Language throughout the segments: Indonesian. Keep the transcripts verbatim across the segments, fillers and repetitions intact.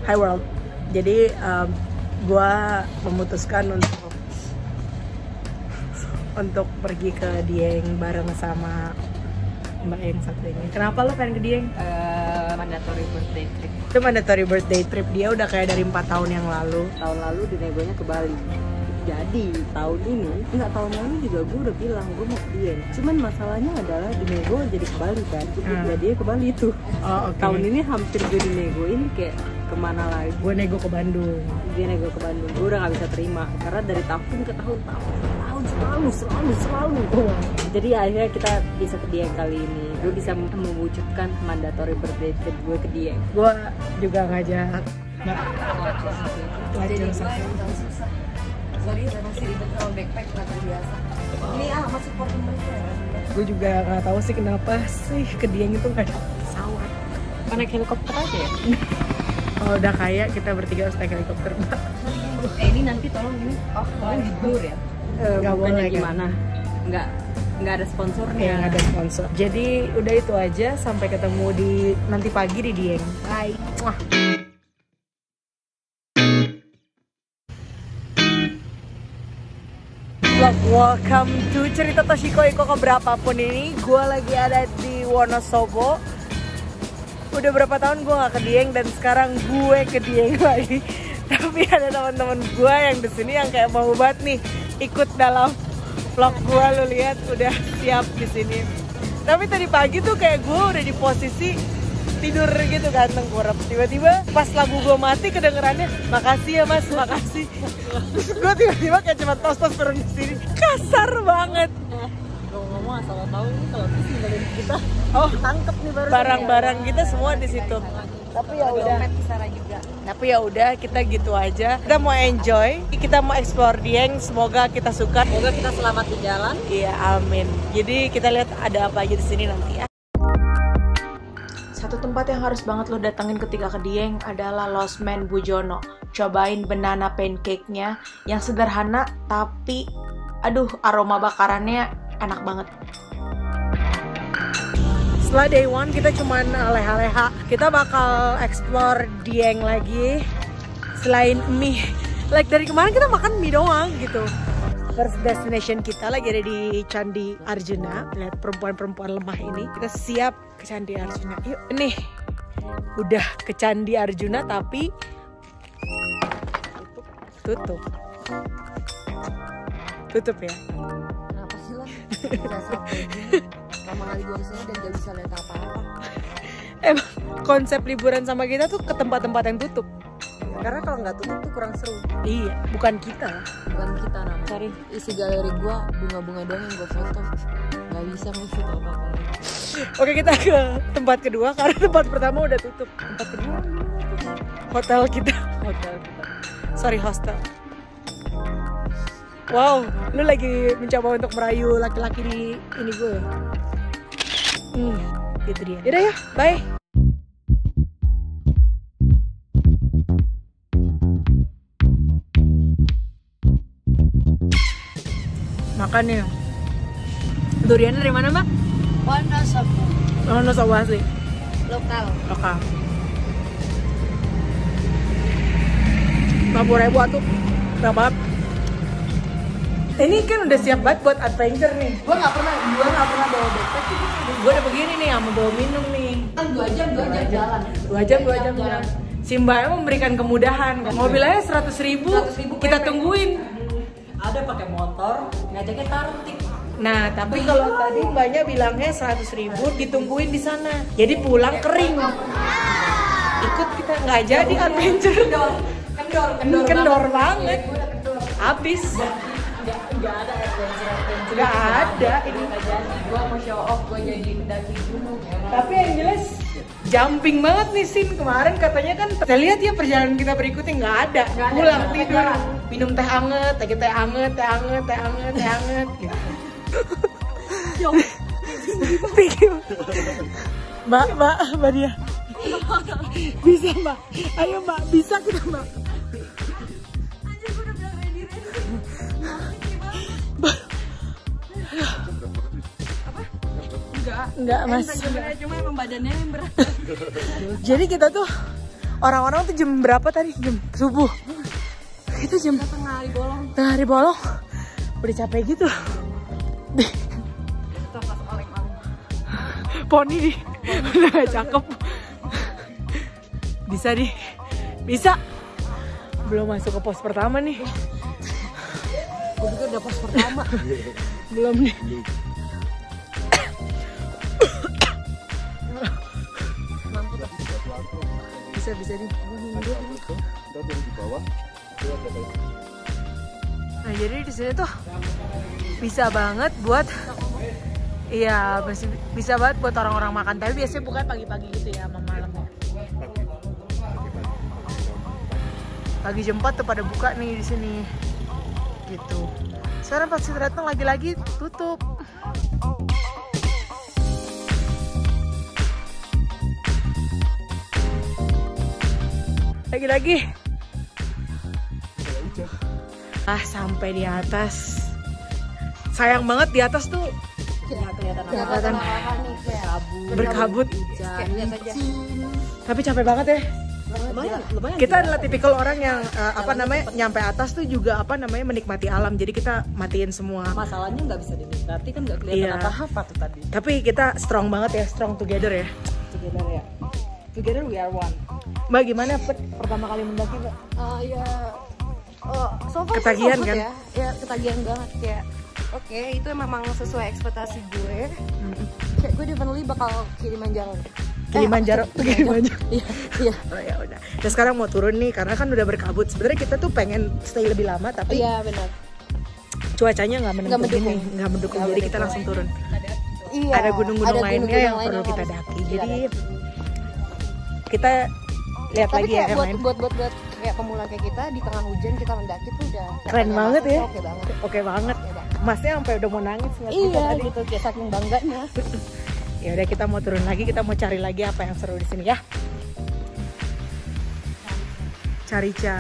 Hi World. Jadi um, gue memutuskan untuk untuk pergi ke Dieng bareng sama Mbak yang satu ini. Kenapa lo pengen ke Dieng? Uh, mandatory birthday trip. Itu mandatory birthday trip dia udah kayak dari empat tahun yang lalu. Tahun lalu dinegonya ke Bali. Jadi tahun ini, enggak tahun lalu juga gue udah bilang gue mau ke Dieng. Cuman masalahnya adalah dinego jadi ke Bali kan. Hmm. Jadi dia ke Bali itu. Oh, okay. Tahun ini hampir gue dinegoin kayak kemana lagi. Gue nego ke Bandung. Dia nego ke Bandung. Gue udah gak bisa terima karena dari tahun ke tahun tahun tahun selalu selalu selalu. Oh. Jadi akhirnya kita bisa ke Dieng kali ini. Gue bisa mewujudkan mandatory birthday trip gue ke Dieng. Gue juga ngajak. Mbak. Jadi gue susah. Sorry, udah masih ribet sama backpack nggak terbiasa. Ini ah masuk portemonnya. Gue juga nggak tahu sih kenapa sih ke Dieng itu nggak ada pesawat. Naik helikopter aja ya? Kalau udah kaya kita bertiga harus naik helikopter. Eh ini nanti tolong ini, oh tolong di blur ya? Uh, nggak boleh gimana? Nggak nggak ada sponsornya. Ya, nggak ada sponsor. Jadi udah itu aja, sampai ketemu di nanti pagi di Dieng. Bye. Wah. Welcome to cerita Toshiko Iko keberapapun ini. Gue lagi ada di Wonosobo. Udah berapa tahun gue gak ke Dieng dan sekarang gue ke Dieng lagi. Tapi ada teman-teman gue yang di sini yang kayak mau banget nih ikut dalam vlog gue. Lo lihat udah siap di sini. Tapi tadi pagi tuh kayak gue udah di posisi tidur gitu kan, tengkurap. Tiba-tiba pas lagu gue mati kedengerannya makasih ya mas, makasih. Terus gue tiba-tiba kayak cuma tos-tos turun di sini. Kasar banget. Ngomong-ngomong asal lo tahu nih kalau itu ninggalin kita. Oh, tangkep nih baru. Barang-barang kita semua di situ. Tapi ya udah. juga. Tapi ya udah, kita gitu aja. Kita mau enjoy, kita mau explore Dieng. Semoga kita suka. Semoga kita selamat di jalan. Iya, amin. Jadi kita lihat ada apa aja di sini nanti ya. Satu tempat yang harus banget lo datengin ketika ke Dieng adalah Losmen Bujono. Cobain banana pancake-nya yang sederhana tapi aduh aroma bakarannya enak banget. Setelah day one kita cuman leha-leha. Kita bakal explore Dieng lagi. Selain mie, like dari kemarin kita makan mie doang gitu. First destination kita lagi ada di Candi Arjuna. Lihat perempuan-perempuan lemah ini. Kita siap ke Candi Arjuna. Yuk, nih. Udah ke Candi Arjuna tapi tutup. Tutup ya. Kenapa sih lah? Lama kali gue kesini dan gak bisa lihat apa-apa. Emang konsep liburan sama kita tuh ke tempat-tempat yang tutup. Karena kalau nggak tutup tuh kurang seru. Iya, bukan kita. Bukan kita namanya. Cari isi galeri gua bunga-bunga doang yang gua foto. Nggak bisa nge-shoot apa-apa. Oke, kita ke tempat kedua karena tempat pertama udah tutup. Tempat kedua hotel kita. Hotel kita. Sorry, hostel. Wow, lu lagi mencoba untuk merayu laki-laki di ini gue. Hmm, gitu dia. Yaudah ya, bye. Makan nih. Durian dari mana, Mbak? Wonosobo. Wonosobo asli. Lokal. Lokal. lima puluh ribu atuh. Berapa? Ini kan udah siap banget buat adventure nih. Gua nggak pernah, gua nggak pernah bawa backpack. Gua udah begini nih, sama bawa minum nih. Kan dua jam, dua jam jalan. Dua jam, dua jam jalan. Si Mbaknya memberikan kemudahan. Mobil aja seratus ribu, kita tungguin. Ada pakai motor, ngajaknya taruh tik. Nah, tapi kalau tadi Mbaknya bilangnya seratus ribu ditungguin di sana. Jadi pulang kering. Ikut kita nggak jadi adventure. Kendor, kendor, kendor, kendor banget. Habis. Nggak ada adventure, adventure. Nggak ada. Ini nggak jadi. Gua mau show off, gua jadi pendaki gunung. Tapi yang jelas jumping banget nih Sin. Kemarin katanya kan kita lihat ya perjalanan kita berikutnya nggak ada. Nggak ada, pulang nggak tidur, ada. minum teh anget, teh teh anget, teh anget, teh anget, teh anget. Gitu. Mbak, mbak, mbak dia. Bisa mbak, ayo mbak, bisa kita mbak. Enggak, enggak mas. Cuma emang badannya yang berat. Jadi kita tuh Orang-orang tuh jam berapa tadi? Jam subuh. Itu jam tengah hari bolong. Tengah hari bolong. Udah capek gitu. Poni di udah gak cakep. Bisa di bisa. Belum masuk ke pos pertama nih. Gue juga udah pos pertama. Belum nih. Bisa bisa nih. Nah jadi di sini tuh bisa banget buat, iya bisa banget buat orang-orang makan. Tapi biasanya bukan pagi-pagi gitu ya, sama malam ya. Pagi jam empat tuh pada buka nih di sini. Gitu. Sekarang pas kita datang lagi-lagi tutup. Lagi-lagi. Ah, sampai di atas. Sayang banget di atas tuh. Nggak kelihatan Kelihatan apa-apa. berkabut. Hujan. Tapi capek banget ya. Lumayan, lumayan. Kita adalah tipikal orang yang uh, apa namanya nyampe atas tuh juga apa namanya menikmati alam. Jadi kita matiin semua. Masalahnya nggak bisa dinikmati kan, nggak kelihatan Iya. apa-apa tuh tadi. Tapi kita strong banget ya, strong together ya. Together ya. Together we are one. Mbak gimana Pet, pertama kali mendaki Mbak? Uh, ya, oh, so far Ketagihan so good kan? Ya, ya ketagihan banget kayak. Oke, okay, itu memang sesuai ekspektasi gue. Mm-hmm. Kayak gue definitely bakal Kilimanjaro. Kilimanjaro, Eh, Kilimanjaro. Iya, iya. Oh ya udah. Dan sekarang mau turun nih karena kan udah berkabut. Sebenarnya kita tuh pengen stay lebih lama tapi Iya benar. cuacanya nggak mendukung, Nggak mendukung. ini, nggak mendukung. Nggak Jadi kita mendukung. langsung turun. Iya. Ada gunung-gunung ada lainnya gunung-gunung yang lain perlu kita harus- daki. iya, Jadi daki. kita lihat Tapi lagi ya kayak yang buat, lain. buat buat buat kayak pemula kayak kita di tengah hujan kita mendaki tuh udah Keren rasanya banget rasanya ya. Oke banget. Oke banget. Oke banget. Masnya sampai udah mau nangis ngeliat kita Iya tadi. gitu kayak saking bangganya. Ya udah kita mau turun lagi, kita mau cari lagi apa yang seru di sini ya. Cari ca.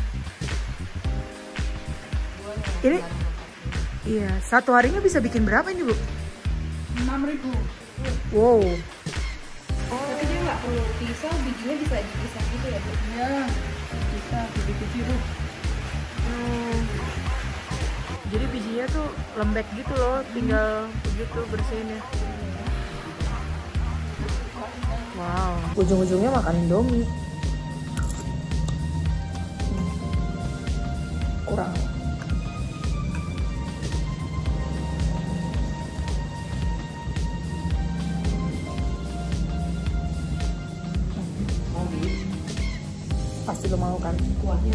Ini iya, satu harinya bisa bikin berapa ini, Bu? enam ribu. Wow. Tapi dia nggak perlu pisau, bijinya bisa dipisah gitu ya, Bu? Iya, bisa biji-biji bu. Hmm. Jadi bijinya tuh lembek gitu loh, tinggal begitu bersihinnya. Wow. Ujung-ujungnya makan Indomie. Hmm. Kurang. Pasti lo mau kan? Kuahnya.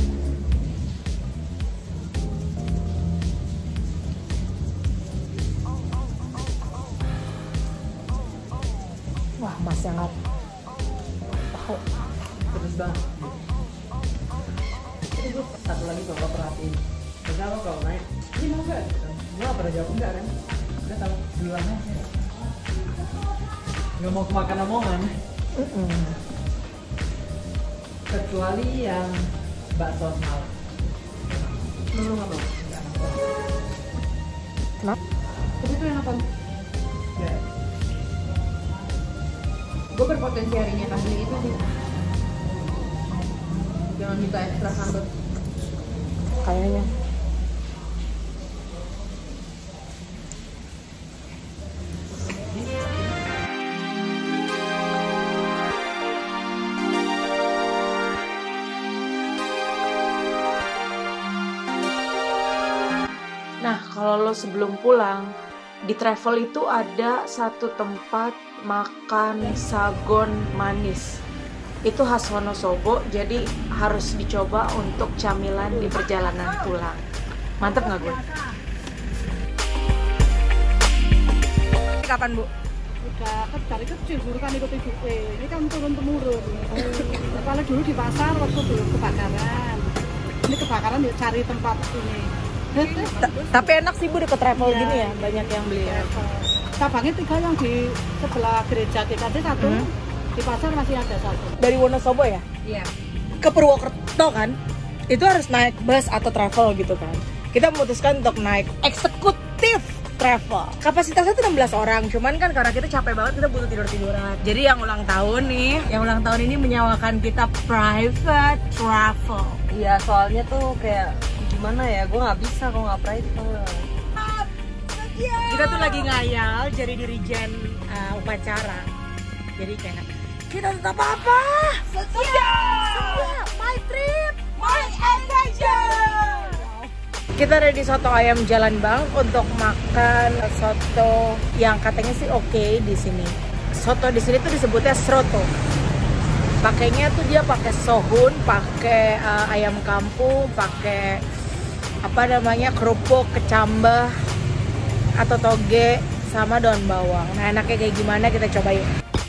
Wah, Mas yang nggak tahu. Pedes banget. Jadi gue satu lagi kalau lo perhatiin. Misalnya lo kalau naik, ini mau nggak? Gue nggak pernah jawab enggak kan? Udah tahu bilangnya sih. Nggak mau kemakan omongan. Mm-mm. Kecuali yang bakso semalam. Lu nggak mau? Nggak mau. Kenapa? Tapi itu enak banget. Ya. Gue berpotensi harinya kasih itu sih. Jangan minta ekstra sambal. Kayaknya. Nah, kalau lo sebelum pulang, di travel itu ada satu tempat makan sagon manis. Itu khas Wonosobo, jadi harus dicoba untuk camilan di perjalanan pulang. Mantep nggak gue? Kapan, Bu? Udah kan dari kecil dulu kan ikut ibu ini kan turun temurun. Kalau dulu di pasar waktu dulu kebakaran, ini kebakaran ya cari tempat ini. Ta- Tapi enak sih, Bu, deket travel Iya. gini ya, banyak yang beli ya. Cabangnya tiga yang di sebelah gereja G K D satu, Hmm. di pasar masih ada satu. Dari Wonosobo ya? Iya. Ke Purwokerto kan? Itu harus naik bus atau travel gitu kan. Kita memutuskan untuk naik eksekutif travel. Kapasitasnya tuh enam belas orang, cuman kan karena kita capek banget kita butuh tidur-tiduran. Jadi yang ulang tahun nih, yang ulang tahun ini menyewakan kita private travel. Iya, soalnya tuh kayak gimana ya, gue nggak bisa kalau nggak private. Kita tuh lagi ngayal jadi dirijen uh, upacara. Jadi kayak kita tetap apa? Setia! Setia! My trip! My adventure! Kita ada di Soto Ayam Jalan Bang untuk makan soto yang katanya sih oke okay di sini. Soto di sini tuh disebutnya sroto. Pakainya tuh dia pakai sohun, pakai uh, ayam kampung, pakai apa namanya kerupuk, kecambah atau toge sama daun bawang. Nah, enaknya kayak gimana kita cobain.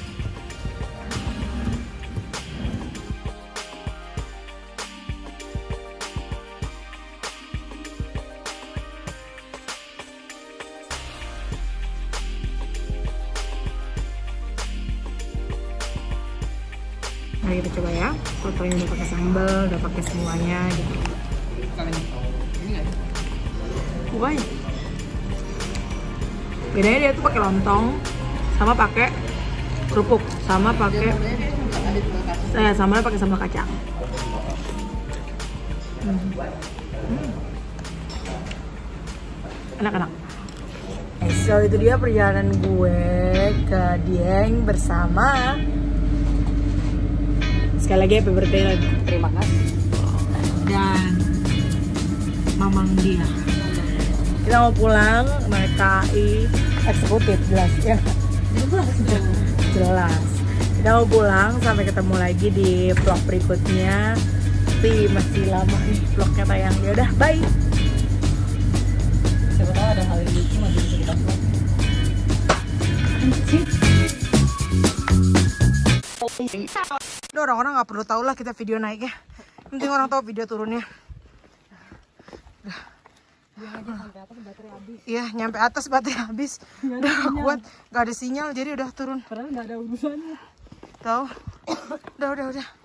Nah, kita coba ya. Sotonya udah pakai sambal, udah pakai semuanya gitu. Wah. Bedanya dia tuh pakai lontong sama pakai kerupuk sama pakai saya sama pakai sambal kacang. Hmm. Hmm. Enak-enak. So itu dia perjalanan gue ke Dieng bersama. Sekali lagi happy birthday lagi. Terima kasih. Dan Mamang dia. Kita mau pulang naik K I eksekutif jelas ya. Jelas. Kita mau pulang, sampai ketemu lagi di vlog berikutnya. Tapi masih lama nih vlognya tayang. Ya udah, bye. Siapa tahu ada hal yang lucu masih bisa kita vlog. Udah, orang-orang nggak perlu tahu lah kita video naiknya. Penting orang tahu video turunnya. Iya, nyampe atas baterai habis. Udah gak kuat, gak ada sinyal jadi udah turun. Padahal nggak ada urusannya. Tahu? Udah, udah, udah.